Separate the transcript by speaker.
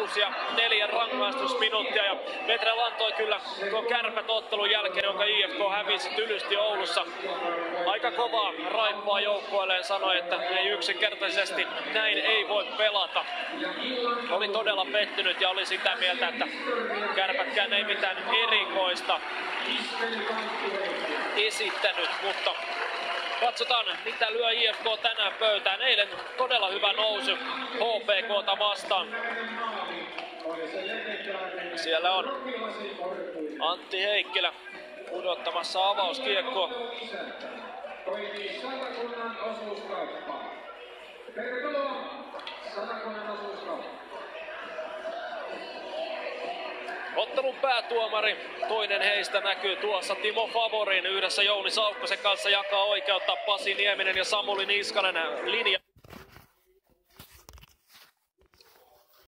Speaker 1: 6 rangaistusminuuttia ja Petra antoi kyllä tuon Kärpät-ottelun jälkeen, jonka IFK hävisi tylysti Oulussa. Aika kovaa raippaa joukkueelleen, sanoi, että ei yksinkertaisesti näin ei voi pelata. Oli todella pettynyt ja oli sitä mieltä, että Kärpätkään ei mitään erikoista esittänyt, mutta katsotaan mitä lyö IFK tänään pöytään. Eilen todella hyvä nousu HPK:ta vastaan. Siellä on Antti Heikkilä pudottamassa avauskiekkoa. Ottelun päätuomari, toinen heistä näkyy tuossa, Timo Favorin yhdessä Jouni Saukkosen kanssa jakaa oikeutta Pasi Nieminen ja Samuli Niskanen linja.